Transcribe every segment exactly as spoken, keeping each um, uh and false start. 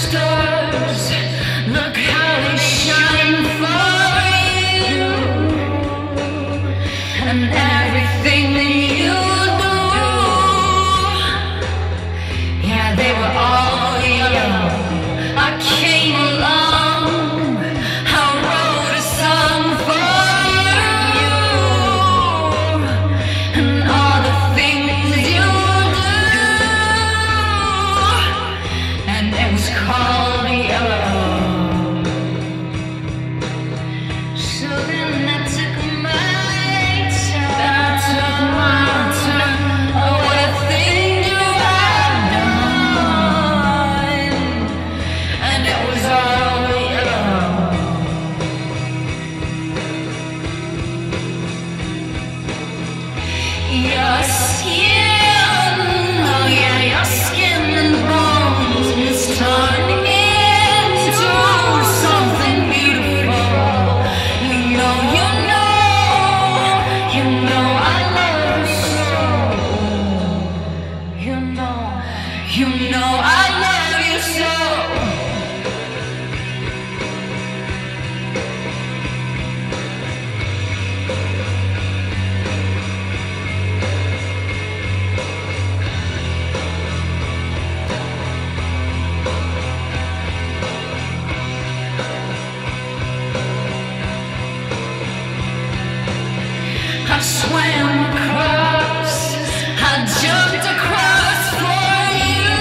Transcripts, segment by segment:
stars, look how they shine for you, and everything that you do. Yeah, they were all yellow. I came along, I wrote a song for you, and all the things you do, and it was called Yellow. So then I took my turn, I took my turn. Oh, what a thing you have done, and it was all yellow. Your skin, oh yeah, your skin and bones is turned into something beautiful. You know, you know, you know I love you so. You know, you know I love you so. I swam across, I jumped across for you.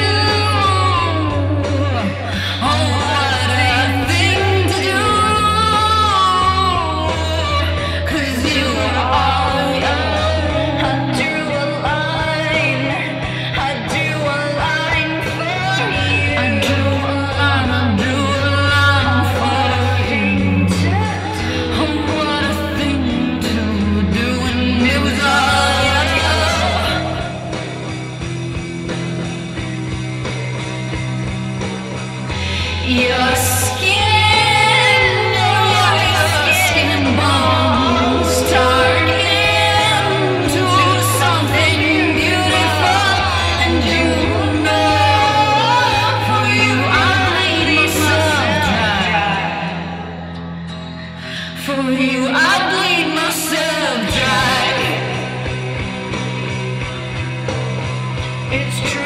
Oh, what a thing to do, 'cause you were all young. I drew a line, I drew a line for you. I drew a line, I drew a line for you. Oh, what a thing to do, and it was all yellow. Your skin, your skin and bones turned into something beautiful, and you know, for you I bleed myself dry. For you I bleed myself dry. It's true.